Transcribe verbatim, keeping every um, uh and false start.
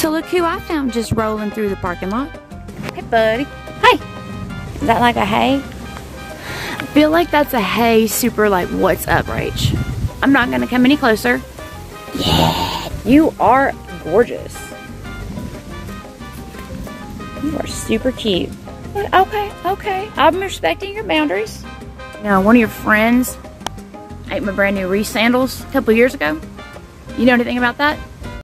So look who I found just rolling through the parking lot. Hey, buddy. Hey. Is that like a hay? I feel like that's a hay super like what's up, Rach. I'm not gonna come any closer. Yeah, you are gorgeous. You are super cute. Okay, okay. I'm respecting your boundaries. You know, one of your friends ate my brand new Reese sandals a couple years ago. You know anything about that?